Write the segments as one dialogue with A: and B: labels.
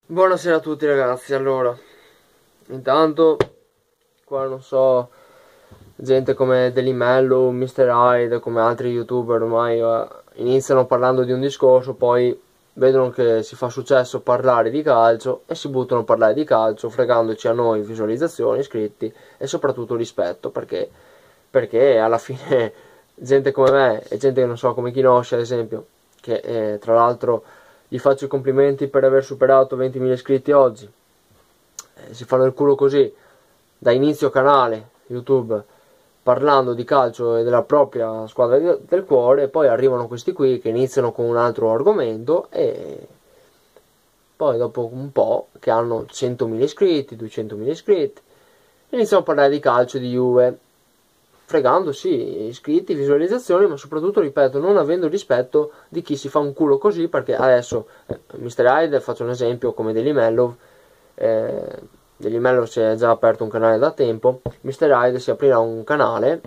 A: Buonasera a tutti ragazzi. Allora, intanto qua non so, gente come Delimello, Mr. Hyde, come altri youtuber ormai iniziano parlando di un discorso, poi vedono che si fa successo parlare di calcio e si buttano a parlare di calcio, fregandoci a noi visualizzazioni, iscritti e soprattutto rispetto, perché alla fine gente come me e gente che non so come Kinosci ad esempio, che tra l'altro gli faccio i complimenti per aver superato 20.000 iscritti oggi, si fanno il culo così da inizio canale YouTube parlando di calcio e della propria squadra del cuore, e poi arrivano questi qui che iniziano con un altro argomento e poi dopo un po' che hanno 100.000 iscritti, 200.000 iscritti, iniziano a parlare di calcio, di Juve, fregando sì iscritti, visualizzazioni, ma soprattutto, ripeto, non avendo rispetto di chi si fa un culo così, perché adesso Mr. Hyde, faccio un esempio come Delimello, Delimello si è già aperto un canale da tempo, Mr. Hyde si aprirà un canale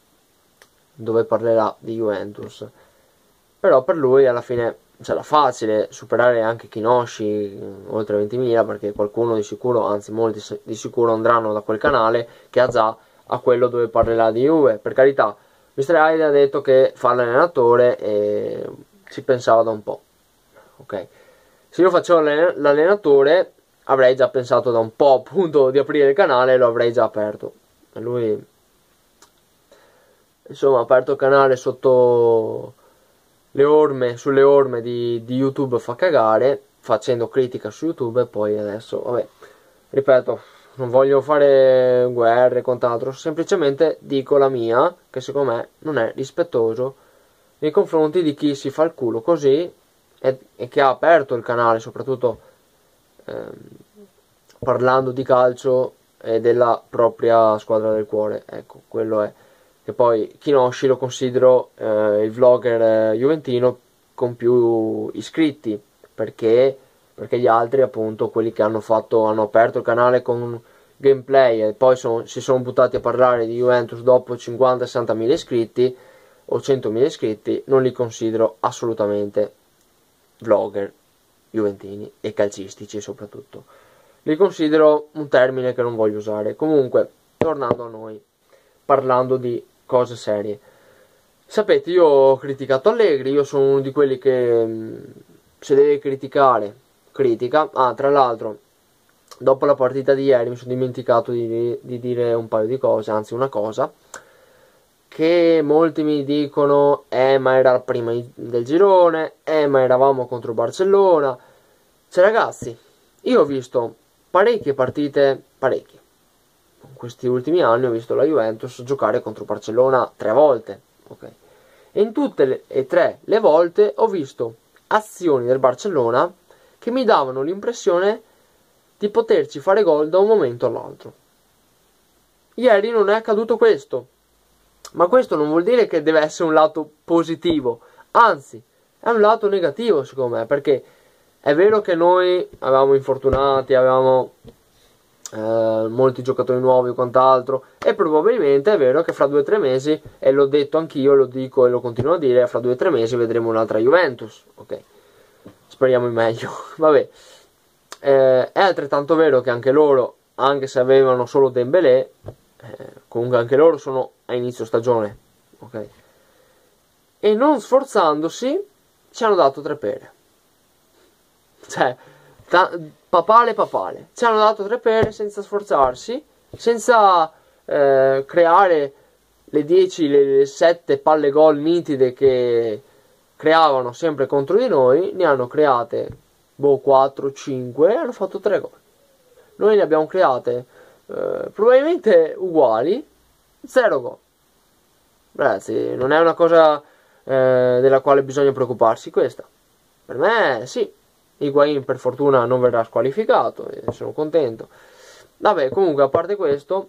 A: dove parlerà di Juventus, però per lui alla fine sarà facile superare anche Kinosci oltre 20.000, perché qualcuno di sicuro, anzi molti di sicuro andranno da quel canale che ha già a quello dove parlerà di Juve. Per carità, Mr. Hyde ha detto che fa l'allenatore e ci pensava da un po', ok? Se io facevo l'allenatore avrei già pensato da un po' appunto di aprire il canale e lo avrei già aperto. E lui insomma ha aperto il canale sotto le orme, sulle orme di YouTube, fa cagare facendo critica su YouTube, e poi adesso vabbè, ripeto, non voglio fare guerre e quant'altro, semplicemente dico la mia, che secondo me non è rispettoso nei confronti di chi si fa il culo così e che ha aperto il canale soprattutto ehm, parlando di calcio e della propria squadra del cuore. Ecco, quello è. Che poi Kinosci lo considero il vlogger juventino con più iscritti, perché gli altri, appunto, quelli che hanno aperto il canale con gameplay e poi si sono buttati a parlare di Juventus dopo 50-60.000 iscritti o 100.000 iscritti, non li considero assolutamente vlogger juventini e calcistici soprattutto. Li considero un termine che non voglio usare. Comunque, tornando a noi, parlando di cose serie. Sapete, io ho criticato Allegri, io sono uno di quelli che se deve criticare, critica. Ah, tra l'altro, dopo la partita di ieri mi sono dimenticato di dire un paio di cose, anzi una cosa, che molti mi dicono, ma era prima del girone, ma eravamo contro Barcellona. Cioè ragazzi, io ho visto parecchie partite, parecchie. In questi ultimi anni ho visto la Juventus giocare contro Barcellona 3 volte, ok? E in tutte e 3 le volte ho visto azioni del Barcellona che mi davano l'impressione di poterci fare gol da un momento all'altro. Ieri non è accaduto questo, ma questo non vuol dire che deve essere un lato positivo, anzi è un lato negativo secondo me, perché è vero che noi avevamo infortunati, avevamo molti giocatori nuovi o quant'altro, e probabilmente è vero che fra 2 o 3 mesi, e l'ho detto anch'io, lo dico e lo continuo a dire, fra 2 o 3 mesi vedremo un'altra Juventus, ok? Speriamo in meglio. Vabbè, è altrettanto vero che anche loro, anche se avevano solo Dembélé, comunque anche loro sono a inizio stagione, ok? E non sforzandosi ci hanno dato 3 pere. Cioè, papale, ci hanno dato 3 pere senza sforzarsi, senza creare le 10, le 7 palle gol nitide che creavano sempre contro di noi. Ne hanno create 4, 5 e hanno fatto 3 gol. Noi ne abbiamo create probabilmente uguali, 0 gol. Ragazzi, non è una cosa della quale bisogna preoccuparsi questa. Per me sì. Higuain per fortuna non verrà squalificato e sono contento. Vabbè, comunque, a parte questo,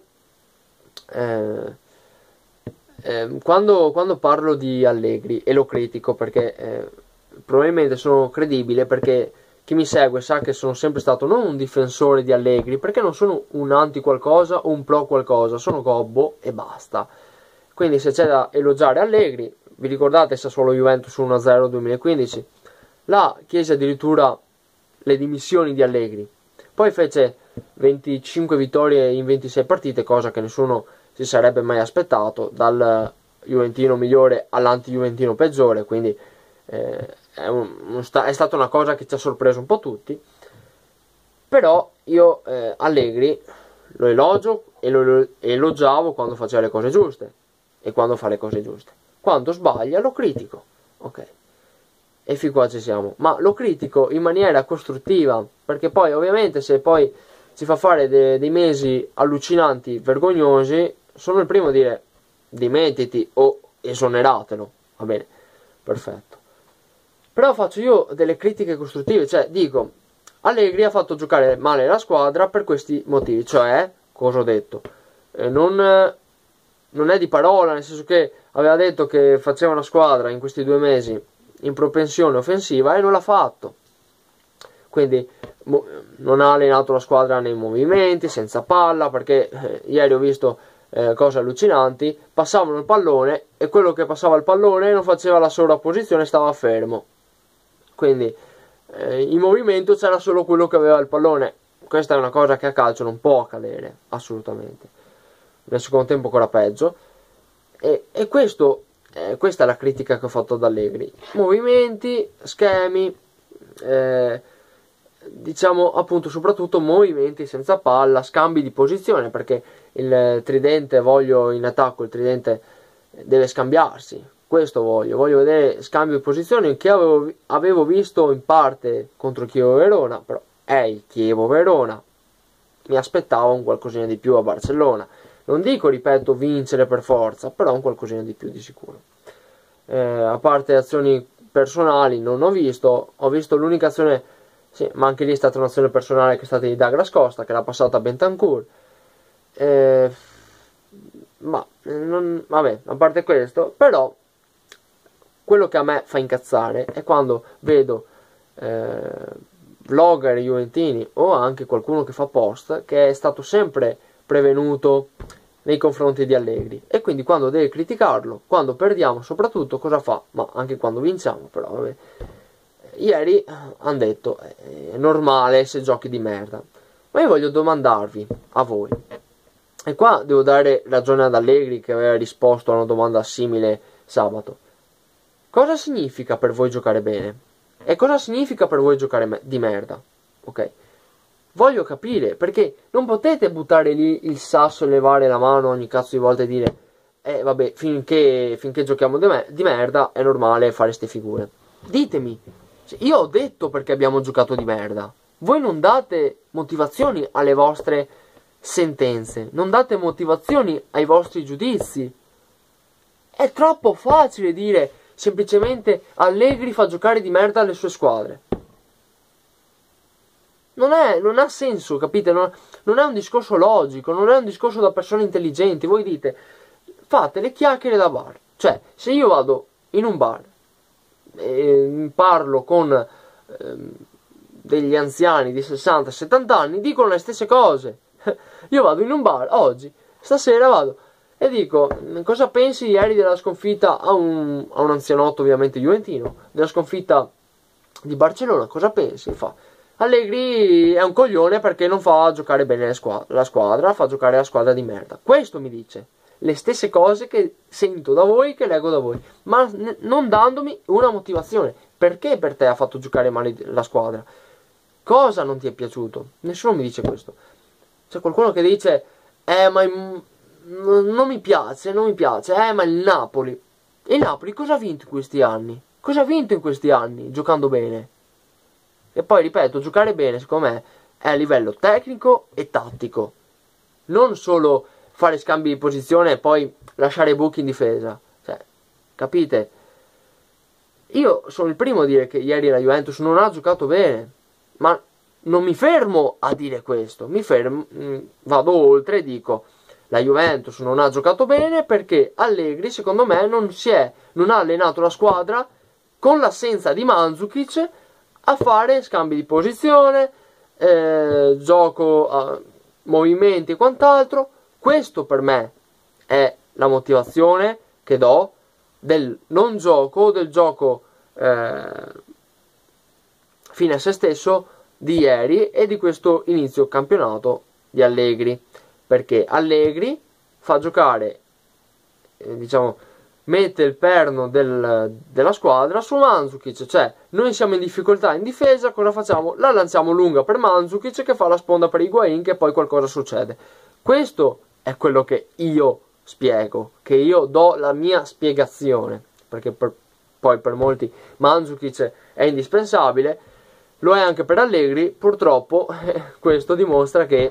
A: quando parlo di Allegri e lo critico perché probabilmente sono credibile, perché chi mi segue sa che sono sempre stato non un difensore di Allegri, perché non sono un anti qualcosa o un pro qualcosa, sono gobbo e basta. Quindi se c'è da elogiare Allegri, vi ricordate Sassuolo Juventus 1-0 2015? Là chiesi addirittura le dimissioni di Allegri. Poi fece 25 vittorie in 26 partite, cosa che nessuno si sarebbe mai aspettato, dal Juventino migliore all'anti-Juventino peggiore, quindi è stata una cosa che ci ha sorpreso un po' tutti. Però io Allegri lo elogio e lo elogiavo quando faceva le cose giuste e quando fa le cose giuste. Quando sbaglia lo critico, ok, e fin qua ci siamo, ma lo critico in maniera costruttiva, perché poi ovviamente se poi ci fa fare dei mesi allucinanti, vergognosi, sono il primo a dire dimettiti o esoneratelo, va bene, perfetto. Però faccio io delle critiche costruttive, cioè dico Allegri ha fatto giocare male la squadra per questi motivi, cioè, cosa ho detto? Non è di parola, nel senso che aveva detto che faceva una squadra in questi 2 mesi in propensione offensiva e non l'ha fatto. Quindi non ha allenato la squadra nei movimenti, senza palla, perché ieri ho visto cose allucinanti, passavano il pallone e quello che passava il pallone non faceva la sovrapposizione, stava fermo. Quindi in movimento c'era solo quello che aveva il pallone. Questa è una cosa che a calcio non può accadere, assolutamente. Nel secondo tempo ancora peggio. E questa è la critica che ho fatto ad Allegri. Movimenti, schemi, diciamo appunto soprattutto movimenti senza palla, scambi di posizione, perché il tridente voglio in attacco, il tridente deve scambiarsi. Questo voglio vedere scambio di posizione che avevo visto in parte contro Chievo Verona, però è il Chievo Verona, mi aspettavo un qualcosina di più a Barcellona, non dico, ripeto, vincere per forza, però un qualcosina di più di sicuro. A parte azioni personali non ho visto l'unica azione, sì, ma anche lì è stata un'azione personale che è stata di Douglas Costa, che l'ha passata a Bentancur, vabbè, a parte questo, però quello che a me fa incazzare è quando vedo vlogger juventini o anche qualcuno che fa post che è stato sempre prevenuto nei confronti di Allegri, e quindi quando deve criticarlo, quando perdiamo soprattutto, cosa fa? Ma anche quando vinciamo, però vabbè. Ieri hanno detto è normale se giochi di merda, ma io voglio domandarvi a voi, e qua devo dare ragione ad Allegri che aveva risposto a una domanda simile sabato. Cosa significa per voi giocare bene? E cosa significa per voi giocare di merda? Ok? Voglio capire, perché non potete buttare lì il sasso e levare la mano ogni cazzo di volta e dire vabbè, finché giochiamo di merda è normale fare ste figure. Ditemi, io ho detto perché abbiamo giocato di merda. Voi non date motivazioni alle vostre sentenze, non date motivazioni ai vostri giudizi. È troppo facile dire semplicemente Allegri fa giocare di merda le sue squadre. Non ha senso, capite? Non è un discorso logico, non è un discorso da persone intelligenti. Voi dite, fate le chiacchiere da bar. Cioè, se io vado in un bar e parlo con degli anziani di 60-70 anni, dicono le stesse cose. Io vado in un bar oggi, stasera vado e dico, cosa pensi ieri della sconfitta a un anzianotto ovviamente juventino, della sconfitta di Barcellona, cosa pensi? Fa, Allegri è un coglione perché non fa giocare bene la squadra, fa giocare la squadra di merda. Questo mi dice le stesse cose che sento da voi, che leggo da voi, ma non dandomi una motivazione. Perché per te ha fatto giocare male la squadra? Cosa non ti è piaciuto? Nessuno mi dice questo. C'è qualcuno che dice ma non mi piace, ma il Napoli cosa ha vinto in questi anni? Cosa ha vinto in questi anni giocando bene? E poi ripeto, giocare bene secondo me è a livello tecnico e tattico, non solo fare scambi di posizione e poi lasciare buchi in difesa, cioè, capite? Io sono il primo a dire che ieri la Juventus non ha giocato bene, ma non mi fermo a dire questo, vado oltre e dico la Juventus non ha giocato bene perché Allegri secondo me non ha allenato la squadra con l'assenza di Mandzukic a fare scambi di posizione, gioco, movimenti e quant'altro. Questo per me è la motivazione che do del non gioco, del gioco fine a se stesso di ieri e di questo inizio campionato di Allegri, perché Allegri fa giocare, diciamo, mette il perno della squadra su Mandzukic, cioè noi siamo in difficoltà in difesa, cosa facciamo? La lanciamo lunga per Mandzukic che fa la sponda per Higuain, che poi qualcosa succede. Questo è quello che io spiego, che io do la mia spiegazione, perché poi per molti Mandzukic è indispensabile, lo è anche per Allegri. Purtroppo questo dimostra che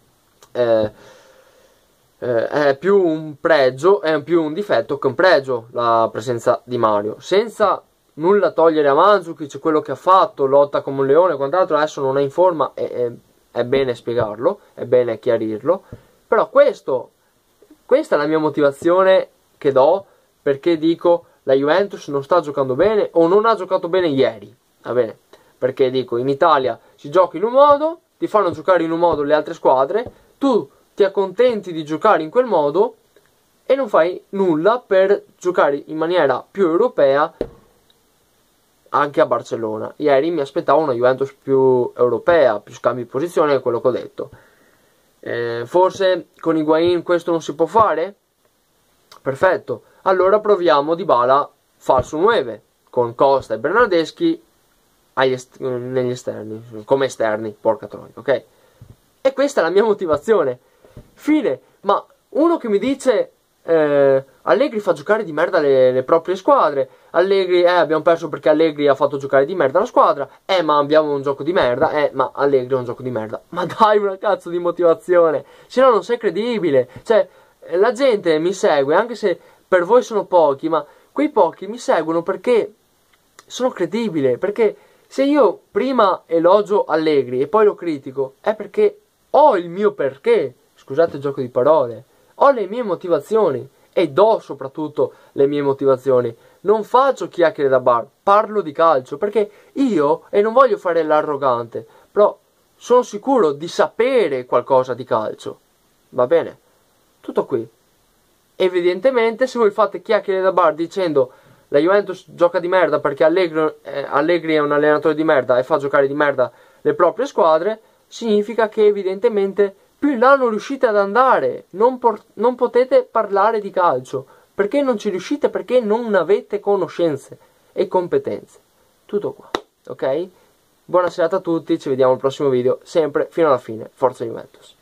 A: è più un pregio, è più un difetto che un pregio la presenza di Mario, senza nulla togliere a Mandzukic, quello che ha fatto, lotta come un leone e quant'altro. Adesso non è in forma, è bene spiegarlo, è bene chiarirlo, però questa è la mia motivazione che do, perché dico la Juventus non sta giocando bene o non ha giocato bene ieri, va bene? Perché dico, in Italia si gioca in un modo, ti fanno giocare in un modo le altre squadre, tu ti accontenti di giocare in quel modo e non fai nulla per giocare in maniera più europea anche a Barcellona. Ieri mi aspettavo una Juventus più europea, più scambi di posizione, è quello che ho detto. Forse con Higuain questo non si può fare? Perfetto, allora proviamo Dybala falso 9 con Costa e Bernardeschi negli esterni, come esterni, porca troia, ok? E questa è la mia motivazione. Fine. Ma uno che mi dice Allegri fa giocare di merda le proprie squadre, Allegri abbiamo perso perché Allegri ha fatto giocare di merda la squadra, ma abbiamo un gioco di merda, ma Allegri è un gioco di merda. Ma dai, una cazzo di motivazione, se no non sei credibile. Cioè, la gente mi segue, anche se per voi sono pochi, ma quei pochi mi seguono perché sono credibile, perché se io prima elogio Allegri e poi lo critico, è perché ho il mio perché, scusate il gioco di parole, ho le mie motivazioni e do soprattutto le mie motivazioni. Non faccio chiacchiere da bar, parlo di calcio, perché io, e non voglio fare l'arrogante, però sono sicuro di sapere qualcosa di calcio, va bene? Tutto qui. Evidentemente se voi fate chiacchiere da bar dicendo la Juventus gioca di merda perché Allegri è un allenatore di merda e fa giocare di merda le proprie squadre, significa che evidentemente più in là non riuscite ad andare, non potete parlare di calcio, perché non ci riuscite, perché non avete conoscenze e competenze. Tutto qua, ok? Buona serata a tutti, ci vediamo al prossimo video, sempre fino alla fine. Forza Juventus!